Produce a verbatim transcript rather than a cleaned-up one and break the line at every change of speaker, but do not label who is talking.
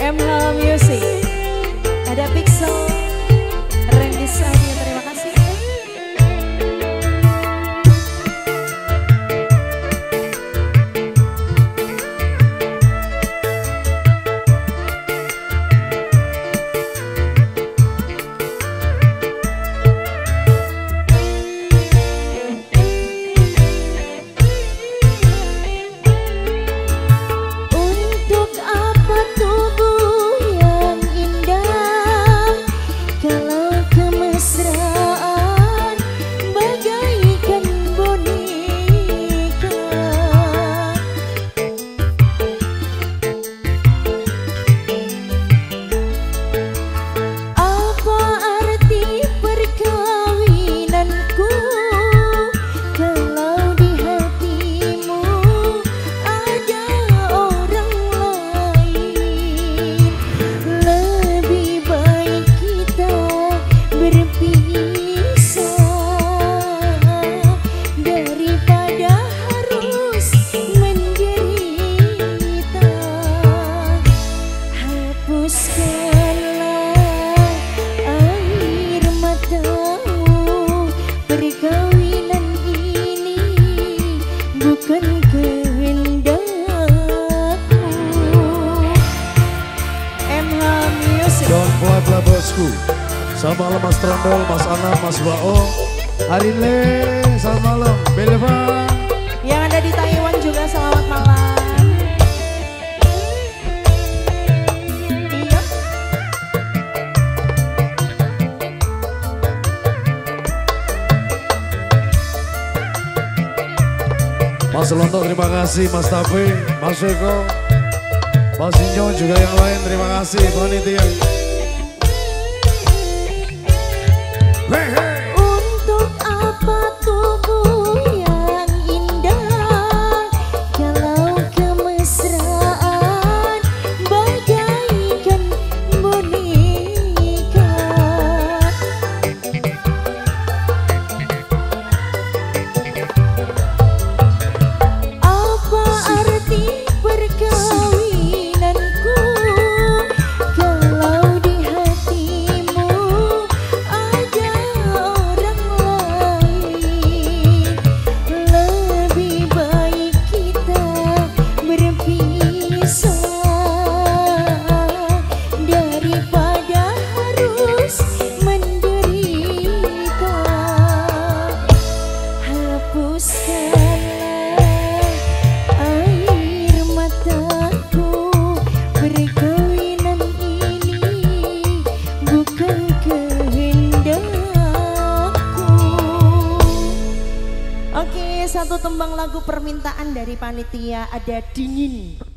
M H Music. Ada Pixel, Randy Sani, terima kasih.
Buatlah bosku, selamat malam Mas Trondol, Mas Anam, Mas Bao, Harinle, selamat malam, Belva.
Yang ada di Taiwan juga selamat malam. Iya.
Mas Lonto terima kasih, Mas Tafi, Mas Eko, Mas Inyo juga yang lain terima kasih, panitia.
Untuk apa tubuh yang indah kalau kemesraan bagaikan boneka. Apa arti perkawinanku kalau di hatimu ada orang lain. Lebih baik kita berpisah daripada harus menderita. Hapuskanlah air mataku, perkawinan ini bukan kehendakku. Oke, satu tembang lagu permintaan dari panitia, ada Dingin.